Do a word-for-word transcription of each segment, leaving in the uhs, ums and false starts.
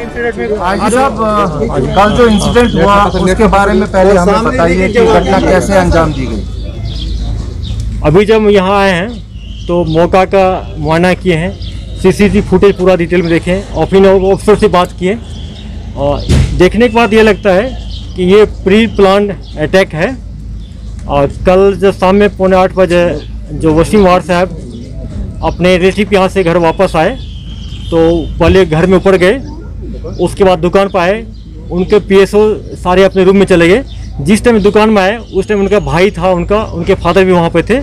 आज साहब कल जो इंसिडेंट हुआ उसके बारे में पहले हमें बताइए कि घटना कैसे अंजाम दी गई। अभी जब हम यहाँ आए हैं तो मौका का मुआयना किए हैं, सीसीटीवी फुटेज पूरा डिटेल में देखे हैं, ऑफिसर से बात किए और देखने के बाद ये लगता है कि ये प्री प्लान अटैक है। और कल जब शाम में पौने आठ बजे जो वसीम वार साहब अपने रिलेटिव यहाँ से घर वापस आए तो पहले घर में ऊपर गए, उसके बाद दुकान पर आए, उनके पीएसओ सारे अपने रूम में चले गए। जिस टाइम दुकान में आए उस टाइम उनका भाई था, उनका उनके फादर भी वहाँ पे थे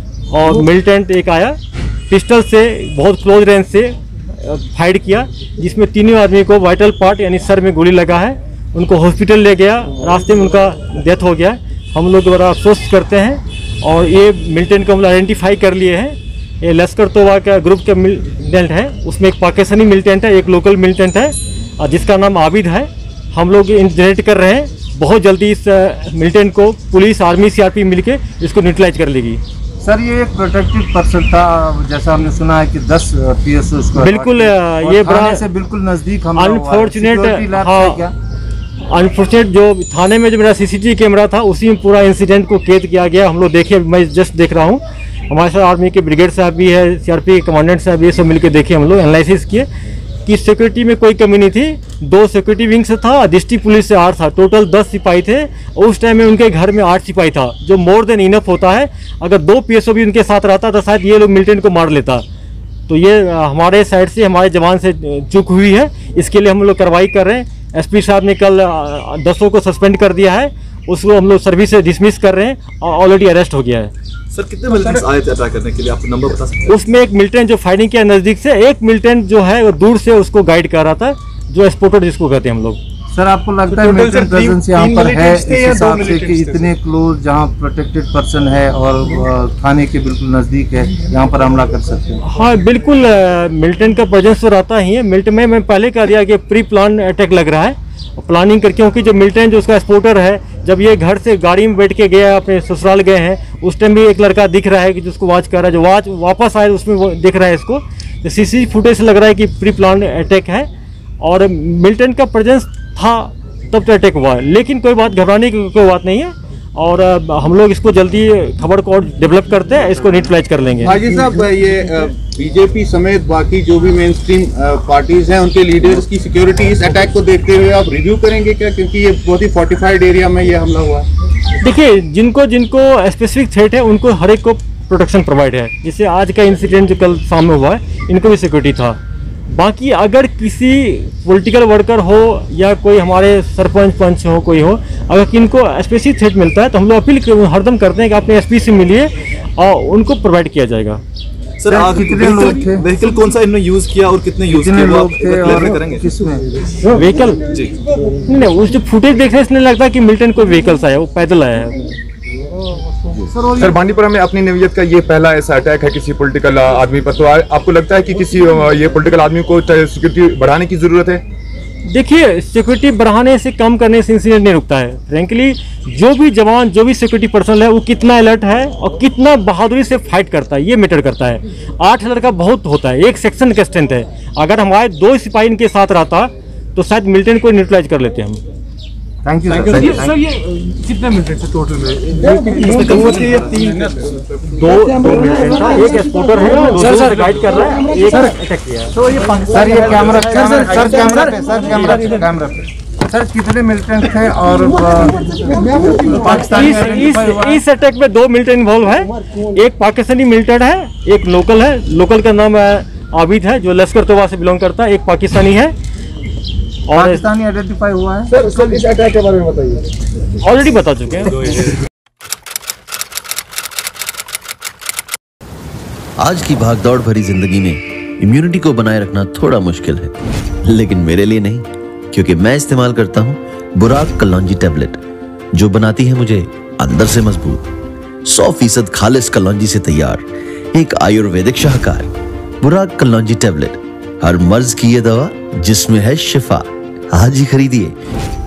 और मिलिटेंट एक आया, पिस्टल से बहुत क्लोज रेंज से फायर किया, जिसमें तीनों आदमी को वाइटल पार्ट यानी सर में गोली लगा है। उनको हॉस्पिटल ले गया, रास्ते में उनका डेथ हो गया। हम लोग बड़ा अफसोस करते हैं और ये मिलिटेंट को हम आइडेंटिफाई कर लिए हैं। ये लश्कर तोबा का ग्रुप का मिलिटेंट है, उसमें एक पाकिस्तानी मिलिटेंट है, एक लोकल मिलिटेंट है और जिसका नाम आबिद है। हम लोग इंटरनेट कर रहे हैं, बहुत जल्दी इस मिलिटेंट को पुलिस, आर्मी, सीआरपी मिलके इसको न्यूट्रलाइज कर लेगी। सर ये एक प्रोटेक्टेड पर्सन था, जैसा हमने सुना है कि दस पीएसओ उसको बिल्कुल ये बड़ा से बिल्कुल नज़दीक हम अनफॉर्चुनेट अनफॉर्चुनेट जो थाने में जो मेरा सीसीटीवी कैमरा था उसी में पूरा इंसिडेंट को कैद किया गया। हम लोग देखे, मैं जस्ट देख रहा हूँ, हमारे साथ आर्मी के ब्रिगेड साहब भी है, सीआरपी के कमांडेंट साहब, ये सब मिलकर देखे, हम लोग एनालिसिस किए कि सिक्योरिटी में कोई कमी नहीं थी। दो सिक्योरिटी विंग से था, डिस्ट्रिक्ट पुलिस से आठ था, टोटल दस सिपाही थे। उस टाइम में उनके घर में आठ सिपाही था, जो मोर देन इनफ होता है। अगर दो पीएसओ भी उनके साथ रहता तो शायद ये लोग मिलिटेंट को मार लेता। तो ये हमारे साइड से, हमारे जवान से चूक हुई है, इसके लिए हम लोग कार्रवाई कर रहे हैं। एसपी साहब ने कल दसों को सस्पेंड कर दिया है, उसको हम लोग सर्विस से डिसमिस कर रहे हैं और ऑलरेडी अरेस्ट हो गया है। सर कितने मिलिटेंट्स आए थे अटैक करने के लिए, आप नंबर बता सकते हैं? उसमें एक मिलिटेंट जो फायरिंग किया नज़दीक से, एक मिलिटेंट जो है वो दूर से उसको गाइड कर रहा था, जो एक्सपोर्टर जिसको कहते हैं हम लोग। सर आपको लगता है मिलिटेंट प्रेजेंस यहाँ पर है इस हिसाब से कि इतने क्लोज जहाँ प्रोटेक्टेड पर्सन है और थाने के बिल्कुल नज़दीक है, यहाँ पर हमला कर सकते हैं? हाँ बिल्कुल, मिलिटेंट का प्रेजेंस तो रहता ही है। मिलिटेंट में मैं पहले कह दिया कि प्री प्लान अटैक लग रहा है, प्लानिंग कर, क्योंकि जो मिलिटेंट जो उसका एक्सपोर्टर है, जब ये घर से गाड़ी में बैठ के गया, अपने ससुराल गए हैं, उस टाइम भी एक लड़का दिख रहा है कि जिसको वॉच कर रहा है, जो वॉच वापस आए उसमें वो दिख रहा है इसको। तो सीसी फुटेज से लग रहा है कि प्री प्लान अटैक है और मिलिटेंट का प्रेजेंस था तब तो अटैक हुआ है। लेकिन कोई बात, घबराने की कोई बात नहीं है और हम लोग इसको जल्दी खबर को डेवलप करते हैं, इसको न्यूट्रलाइज कर लेंगे। हाजी साहब, ये बीजेपी समेत बाकी जो भी मेन स्ट्रीम पार्टीज हैं, उनके लीडर्स की सिक्योरिटी इस अटैक को देखते हुए आप रिव्यू करेंगे क्या, क्योंकि ये बहुत ही फोर्टिफाइड एरिया में ये हमला हुआ है? देखिए, जिनको जिनको स्पेसिफिक थ्रेट है उनको हर एक को प्रोटेक्शन प्रोवाइड है। जैसे आज का इंसिडेंट जो कल सामने हुआ है, इनको भी सिक्योरिटी था। बाकी अगर किसी पॉलिटिकल वर्कर हो या कोई हमारे सरपंच पंच हो, कोई हो, अगर किनको स्पेसिफिक थ्रेट मिलता है तो हम लोग अपील हरदम करते हैं कि अपने एसपी से मिलिए और उनको प्रोवाइड किया जाएगा। सर आज कितने लोग थे, व्हीकल कौन सा इन्होंने यूज किया और कितने यूज किए वो आप क्लियर करेंगे? किसमें व्हीकल? जी नहीं, उस जो फुटेज देखने से नहीं लगता कि मिलिटेंट कोई व्हीकल्स आया, वो पैदल आया है। सर बांदीपुरा में अपनी नवीयत का ये पहला ऐसा अटैक है किसी पॉलिटिकल आदमी पर, तो आपको लगता है कि किसी ये पॉलिटिकल आदमी को सिक्योरिटी बढ़ाने की जरूरत है? देखिए, सिक्योरिटी बढ़ाने से, कम करने से इंसिडेंट नहीं रुकता है। फ्रेंकली जो भी जवान, जो भी सिक्योरिटी पर्सन है, वो कितना अलर्ट है और कितना बहादुरी से फाइट करता है, ये मैटर करता है। आठ लड़का बहुत होता है, एक सेक्शन का स्ट्रेंथ है। अगर हमारे दो सिपाही इनके साथ रहता तो शायद मिलिटेंट को न्यूट्रलाइज कर लेते हम। Thank you sir. सर ये कितने मिलिटेंट थे टोटल में? दो दो मिलिटेंट था, एक एक्सपोर्टर है, सर सर गाइड कर रहा है, एक अटैक किया है। तो ये सर ये कैमरा सर सर कैमरा पे सर कैमरा कैमरा पे सर कितने मिलिटेंट थे और पाकिस्तानी? इस इस अटैक में दो मिलिटेंट इन्वॉल्व है, एक पाकिस्तानी मिलिटेंट है, एक लोकल है। लोकल का नाम आबिद है, जो लश्कर तोबा से बिलोंग करता है, एक पाकिस्तानी है और पाकिस्तानी आइडेंटिफाई हुआ है। सर सर इस अटैक के बारे में बताइए। ऑलरेडी बता चुके हैं। आज की भागदौड़ भरी जिंदगी में इम्यूनिटी को बनाए रखना थोड़ा मुश्किल है, लेकिन मेरे लिए नहीं, क्योंकि मैं इस्तेमाल करता हूँ बुराक कलौंजी टैबलेट, जो बनाती है मुझे अंदर से मजबूत। सौ फीसद खालिस कलौंजी से तैयार एक आयुर्वेदिक शाहकार बुराक कलौंजी टैबलेट, हर मर्ज की ये दवा जिसमें है शिफा। आज ही खरीदिए।